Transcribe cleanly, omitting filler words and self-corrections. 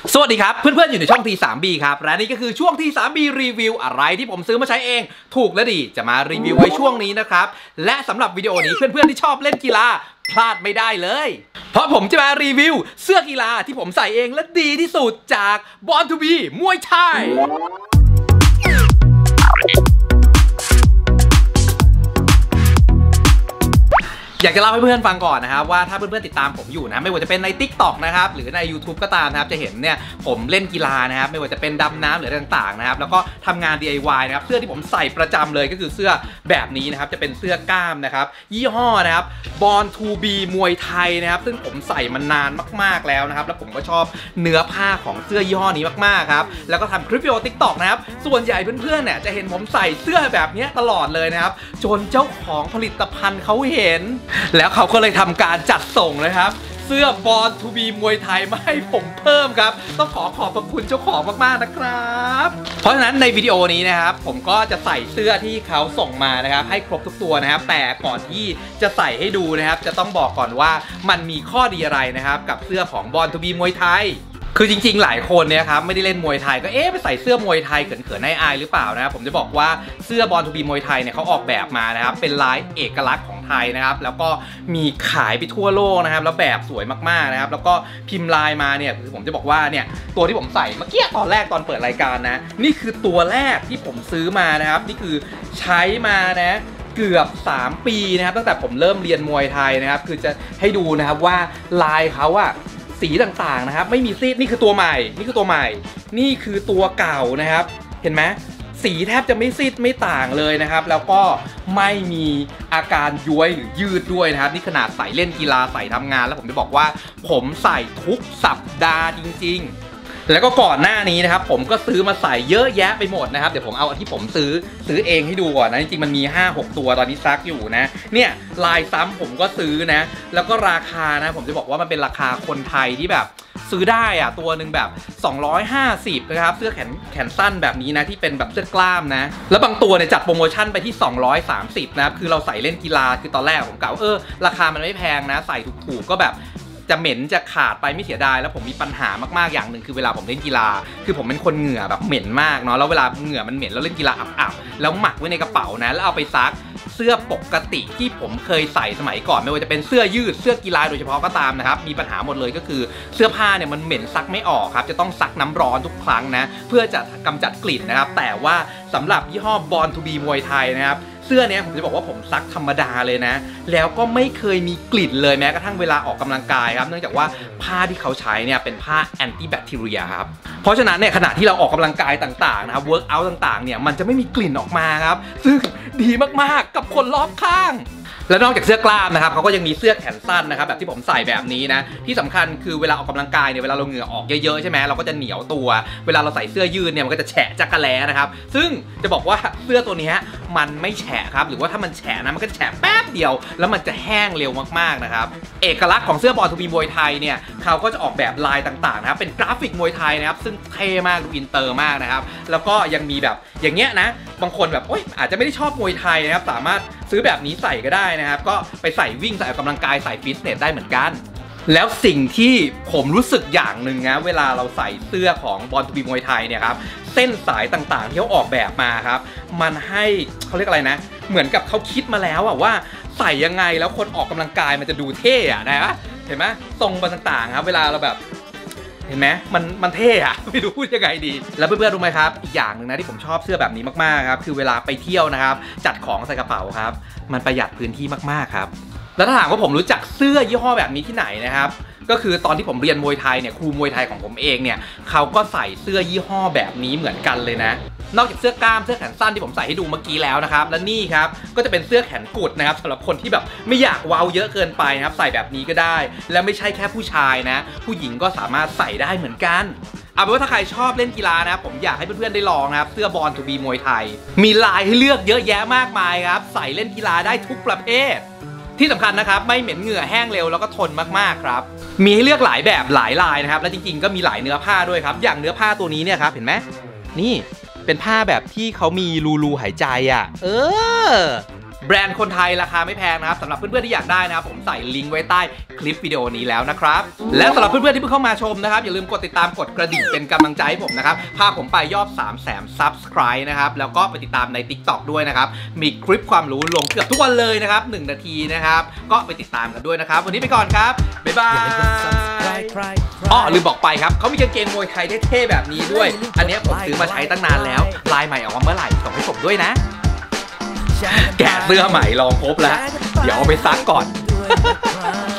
สวัสดีครับเพื่อนๆอยู่ในช่อง T3B ครับและนี่ก็คือช่วง T3B รีวิวอะไรที่ผมซื้อมาใช้เองถูกและดีจะมารีวิวไว้ช่วงนี้นะครับและสำหรับวิดีโอนี้เพื่อนๆที่ชอบเล่นกีฬาพลาดไม่ได้เลยเพราะผมจะมารีวิวเสื้อกีฬาที่ผมใส่เองและดีที่สุดจาก Born to Be มวยไทยอยากจะเล่าให้เพื่อนฟังก่อนนะครับว่าถ้าเพื่อนๆติดตามผมอยู่นะไม่ว่าจะเป็นใน TikTok นะครับหรือใน YouTube ก็ตามนะครับจะเห็นเนี่ยผมเล่นกีฬานะครับไม่ว่าจะเป็นดำน้ำหรืออะไรต่างๆนะครับแล้วก็ทำงาน DIY นะครับเสื้อที่ผมใส่ประจำเลยก็คือเสื้อแบบนี้นะครับจะเป็นเสื้อกล้ามนะครับยี่ห้อนะครับ Born to Be มวยไทยนะครับซึ่งผมใส่มานานมากๆแล้วนะครับแล้วผมก็ชอบเนื้อผ้าของเสื้อยี่ห้อนี้มากๆครับแล้วก็ทำคลิปวิดีโอ TikTok นะครับส่วนใหญ่เพื่อนๆเนี่ยจะเห็นผมใส่เสื้อแบบนี้ตลอดเลยนะครับจนเจ้าของผลิตภัณฑ์เขาเห็นแล้วเขาก็เลยทำการจัดส่งเลยครับเสื้อ Born to Be มวยไทยมาให้ผมเพิ่มครับต้องขอบพระคุณเจ้าของมากๆนะครับเพราะฉะนั้นในวิดีโอนี้นะครับผมก็จะใส่เสื้อที่เขาส่งมานะครับให้ครบทุกตัวนะครับแต่ก่อนที่จะใส่ให้ดูนะครับจะต้องบอกก่อนว่ามันมีข้อดีอะไรนะครับกับเสื้อของ Born to Be มวยไทยคือจริงๆหลายคนเนี่ยครับไม่ได้เล่นมวยไทยก็ไปใส่เสื้อมวยไทยเขินๆอายๆหรือเปล่านะครับผมจะบอกว่าเสื้อบอลทูบีมวยไทยเนี่ยเขาออกแบบมานะครับเป็นลายเอกลักษณ์ของไทยนะครับแล้วก็มีขายไปทั่วโลกนะครับแล้วแบบสวยมากๆนะครับแล้วก็พิมพ์ลายมาเนี่ยคือผมจะบอกว่าเนี่ยตัวที่ผมใส่เมื่อกี้ตอนแรกตอนเปิดรายการนะนี่คือตัวแรกที่ผมซื้อมานะครับนี่คือใช้มานะเกือบ3 ปีนะครับตั้งแต่ผมเริ่มเรียนมวยไทยนะครับคือจะให้ดูนะครับว่าลายเขาอะสีต่างๆนะครับไม่มีซีดนี่คือตัวใหม่นี่คือตัวใหม่นี่คือตัวเก่านะครับเห็นไหมสีแทบจะไม่ซีดไม่ต่างเลยนะครับแล้วก็ไม่มีอาการย้วยหรือยืดด้วยนะครับนี่ขนาดใส่เล่นกีฬาใส่ทำงานแล้วผมจะบอกว่าผมใส่ทุกสัปดาห์จริงๆแล้วก็ก่อนหน้านี้นะครับผมก็ซื้อมาใส่เยอะแยะไปหมดนะครับเดี๋ยวผมเอาที่ผมซื้อเองให้ดูก่อนนะจริงๆมันมี 5-6 ตัวตอนนี้ซักอยู่นะเนี่ยลายซ้ำผมก็ซื้อนะแล้วก็ราคานะผมจะบอกว่ามันเป็นราคาคนไทยที่แบบซื้อได้อะตัวหนึ่งแบบ250นะครับเสื้อแขนสั้นแบบนี้นะที่เป็นแบบเสื้อกล้ามนะแล้วบางตัวเนี่ยจัดโปรโมชั่นไปที่230นะครับคือเราใส่เล่นกีฬาคือตอนแรกผมกล่าวราคามันไม่แพงนะใส่ถูกๆก็แบบจะเหม็นจะขาดไปไม่เสียดายแล้วผมมีปัญหามากๆอย่างหนึ่งคือเวลาผมเล่นกีฬาคือผมเป็นคนเหงื่อแบบเหม็นมากเนาะแล้วเวลาเหงื่อมันเหม็นแล้วเล่นกีฬาอับๆแล้วหมักไว้ในกระเป๋านะแล้วเอาไปซักเสื้อปกติที่ผมเคยใส่สมัยก่อนไม่ว่าจะเป็นเสื้อยืดเสื้อกีฬาโดยเฉพาะก็ตามนะครับมีปัญหาหมดเลยก็คือเสื้อผ้าเนี่ยมันเหม็นซักไม่ออกครับจะต้องซักน้ำร้อนทุกครั้งนะเพื่อจะกำจัดกลิ่นนะครับแต่ว่าสำหรับยี่ห้อ Born to Be มวยไทยนะครับเสื้อเนี้ยผมจะบอกว่าผมซักธรรมดาเลยนะแล้วก็ไม่เคยมีกลิ่นเลยแม้กระทั่งเวลาออกกำลังกายครับเนื่องจากว่าผ้าที่เขาใช้เนี่ยเป็นผ้าแอนตี้แบคทีเรียครับเพราะฉะนั้นเนี่ยขณะที่เราออกกำลังกายต่างๆนะครับเวิร์กอัลต่างๆเนี่ยมันจะไม่มีกลิ่นออกมาครับซึ่งดีมากๆกับคนรอบข้างและนอกจากเสื้อกล้ามนะครับเขาก็ยังมีเสื้อแขนสั้นนะครับแบบที่ผมใส่แบบนี้นะที่สำคัญคือเวลาออกกำลังกายเนี่ยเวลาเราเหงื่อออกเยอะๆใช่ไหมเราก็จะเหนียวตัวเวลาเราใส่เสื้อยืดเนี่ยมันก็จะแฉะจักระแล้นะครับซึ่งจะบอกว่าเสื้อตัวนี้มันไม่แฉะครับหรือว่าถ้ามันแฉะนะมันก็แฉะแป๊บเดียวแล้วมันจะแห้งเร็วมากๆนะครับเอกลักษณ์ของเสื้อบอลทูบีมวยไทยเนี่ยเขาก็จะออกแบบลายต่างๆนะครับเป็นกราฟิกมวยไทยนะครับซึ่งเท่มากดูอินเตอร์มากนะครับแล้วก็ยังมีแบบอย่างเงี้ยนะบางคนแบบอาจจะไม่ได้ชอบมวยไทยนะครับสามารถซื้อแบบนี้ใส่ก็ได้นะครับก็ไปใส่วิ่งใส่ออกกำลังกายใส่ฟิตเนสได้เหมือนกันแล้วสิ่งที่ผมรู้สึกอย่างหนึ่งนะเวลาเราใส่เสื้อของบอลทูบีมวยไทยเนี่ยครับเส้นสายต่างๆที่เขาออกแบบมาครับมันให้เขาเรียกอะไรนะเหมือนกับเขาคิดมาแล้วว่าใส่ยังไงแล้วคนออกกำลังกายมันจะดูเท่นะเห็นไหมทรงต่างๆครับเวลาเราแบบเห็นไหมมันเท่อะไม่รู้พูดยังไงดีแล้วเพื่อนๆรู้ไหมครับอีกอย่างหนึ่งนะที่ผมชอบเสื้อแบบนี้มากๆครับคือเวลาไปเที่ยวนะครับจัดของใส่กระเป๋าครับมันประหยัดพื้นที่มากๆครับแล้วถ้าถามว่าผมรู้จักเสื้อยี่ห้อแบบนี้ที่ไหนนะครับก็คือตอนที่ผมเรียนมวยไทยเนี่ยครูมวยไทยของผมเองเนี่ยเขาก็ใส่เสื้อยี่ห้อแบบนี้เหมือนกันเลยนะนอกจากเสื้อกล้ามเสื้อแขนสั้นที่ผมใส่ให้ดูเมื่อกี้แล้วนะครับและนี่ครับก็จะเป็นเสื้อแขนกุดนะครับสำหรับคนที่แบบไม่อยากเว้าเยอะเกินไปนะครับใส่แบบนี้ก็ได้และไม่ใช่แค่ผู้ชายนะผู้หญิงก็สามารถใส่ได้เหมือนกันเอาเป็นว่าถ้าใครชอบเล่นกีฬานะครับผมอยากให้เพื่อนๆได้ลองนะครับเสื้อบอลทูบีมวยไทยมีลายให้เลือกเยอะแยะมากมายครับใส่เล่นกีฬาได้ทุกประเภทที่สำคัญนะครับไม่เหม็นเหงื่อแห้งเร็วแล้วก็ทนมากๆครับมีให้เลือกหลายแบบหลายลายนะครับและจริงๆก็มีหลายเนื้อผ้าด้วยครับอย่างเนื้อผ้าตัวนี้เนี่ยครับเห็นไหมนี่เป็นผ้าแบบที่เขามีรูหายใจแบรนด์คนไทยราคาไม่แพงนะครับสำหรับเพื่อนๆที่อยากได้นะครับผมใส่ลิงก์ไว้ใต้คลิปวิดีโอนี้แล้วนะครับและสำหรับเพื่อนๆที่เพิ่งเข้ามาชมนะครับอย่าลืมกดติดตามกดกระดิ่งเป็นกำลังใจให้ผมนะครับพาผมไปยอด 300,000 Subscribe นะครับแล้วก็ไปติดตามใน TikTok ด้วยนะครับมีคลิปความรู้ลงเกือบทุกวันเลยนะครับ1 นาทีนะครับก็ไปติดตามกันด้วยนะครับวันนี้ไปก่อนครับบ๊ายบายอ๋อลืมบอกไปครับเขามีกางเกงมวยไทยเท่ๆแบบนี้ด้วยอันนี้ผมซื้อมาใช้ตั้งนานแล้วลายใหม่ออกมาเมื่อไหร่ส่งให้ผมด้วยนะแกะเสื้อใหม่ลองครบแล้วเดี๋ยวเอาไปซักก่อน